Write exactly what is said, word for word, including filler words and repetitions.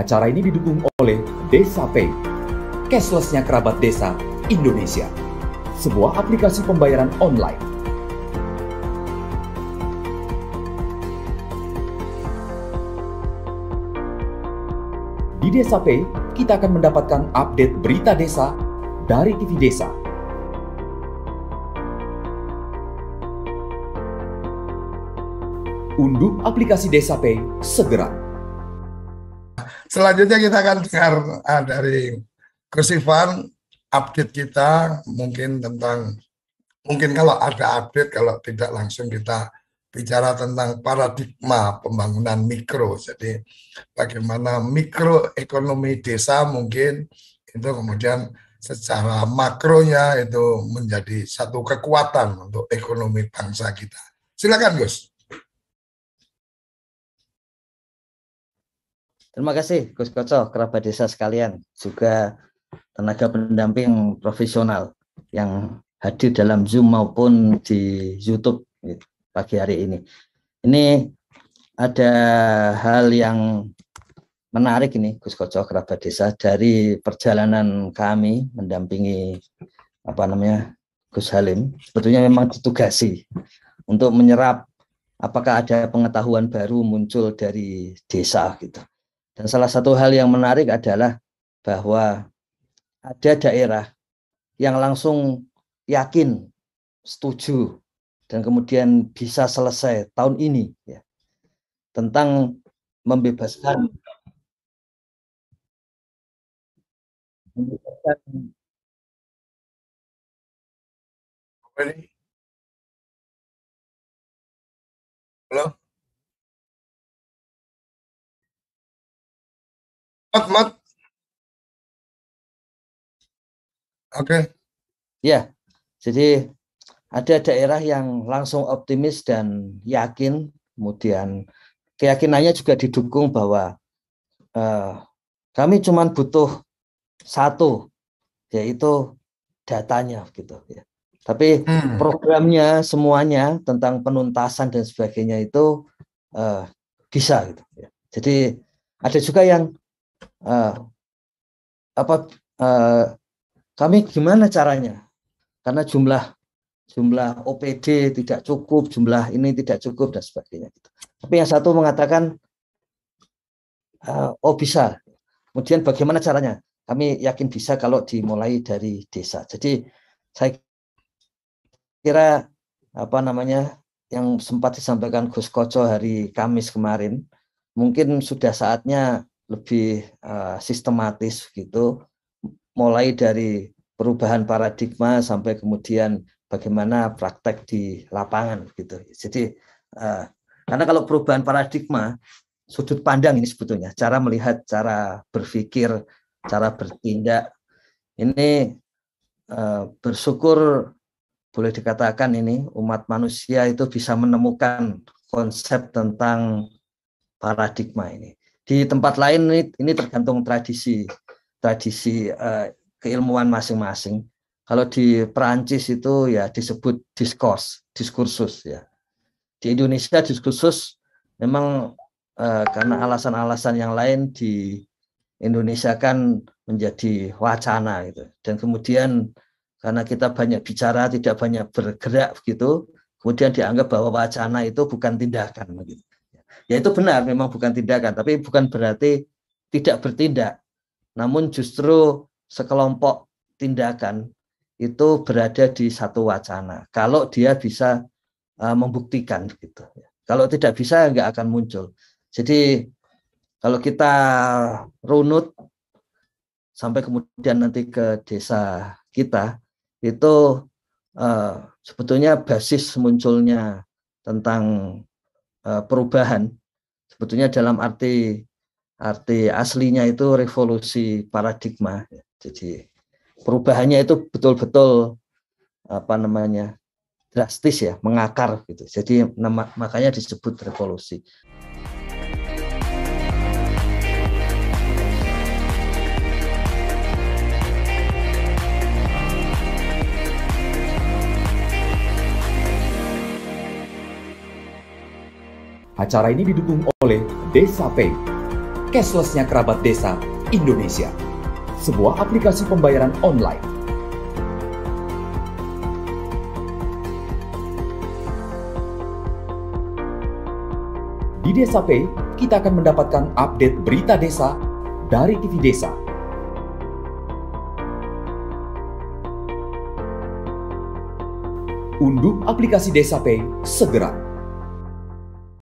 Acara ini didukung oleh DesaPay, cashless-nya kerabat desa Indonesia, sebuah aplikasi pembayaran online. Di DesaPay, kita akan mendapatkan update berita desa dari T V Desa. Unduh aplikasi DesaPay segera. Selanjutnya kita akan dengar uh, dari Gus Ivan update kita mungkin tentang mungkin kalau ada update, kalau tidak langsung kita bicara tentang paradigma pembangunan mikro. Jadi bagaimana mikroekonomi desa mungkin itu kemudian secara makronya itu menjadi satu kekuatan untuk ekonomi bangsa kita. Silakan Gus. Terima kasih Gus Koco, kerabat desa sekalian, juga tenaga pendamping profesional yang hadir dalam Zoom maupun di YouTube pagi hari ini. Ini ada hal yang menarik ini Gus Koco, kerabat desa, dari perjalanan kami mendampingi apa namanya Gus Halim. Sebetulnya memang ditugasi untuk menyerap apakah ada pengetahuan baru muncul dari desa gitu. Dan salah satu hal yang menarik adalah bahwa ada daerah yang langsung yakin, setuju, dan kemudian bisa selesai tahun ini ya, tentang membebaskan, membebaskan Halo? Mat, mat. Oke. Okay. Ya, jadi ada daerah yang langsung optimis dan yakin, kemudian keyakinannya juga didukung bahwa uh, kami cuma butuh satu, yaitu datanya gitu ya. Tapi hmm. programnya semuanya tentang penuntasan dan sebagainya itu uh, bisa gitu ya. Jadi ada juga yang uh, apa uh, kami gimana caranya? Karena jumlah jumlah O P D tidak cukup, jumlah ini tidak cukup dan sebagainya. Tapi yang satu mengatakan, uh, oh bisa. Kemudian bagaimana caranya? Kami yakin bisa kalau dimulai dari desa. Jadi saya kira apa namanya yang sempat disampaikan Gus Koco hari Kamis kemarin, mungkin sudah saatnya lebih uh, sistematis gitu. Mulai dari perubahan paradigma sampai kemudian bagaimana praktek di lapangan gitu. Jadi uh, karena kalau perubahan paradigma, sudut pandang ini sebetulnya cara melihat, cara berpikir, cara bertindak ini uh, bersyukur boleh dikatakan ini umat manusia itu bisa menemukan konsep tentang paradigma ini. Di tempat lain ini, ini tergantung tradisi. tradisi uh, keilmuan masing-masing. Kalau di Perancis itu ya disebut diskurs, diskursus ya. Di Indonesia diskursus memang uh, karena alasan-alasan yang lain di Indonesia kan menjadi wacana gitu. Dan kemudian karena kita banyak bicara, tidak banyak bergerak gitu, kemudian dianggap bahwa wacana itu bukan tindakan begitu. Ya itu benar memang bukan tindakan, tapi bukan berarti tidak bertindak. Namun justru sekelompok tindakan itu berada di satu wacana. Kalau dia bisa uh, membuktikan gitu. Kalau tidak bisa nggak akan muncul. Jadi kalau kita runut sampai kemudian nanti ke desa kita itu uh, sebetulnya basis munculnya tentang uh, perubahan sebetulnya dalam arti Arti aslinya itu revolusi paradigma. Jadi perubahannya itu betul-betul apa namanya drastis ya, mengakar gitu. Jadi nama, makanya disebut revolusi. Acara ini didukung oleh DesaPay, Cashless-nya Kerabat Desa Indonesia, sebuah aplikasi pembayaran online. Di Desa Pay, kita akan mendapatkan update berita desa dari T V Desa. Unduh aplikasi Desa Pay segera.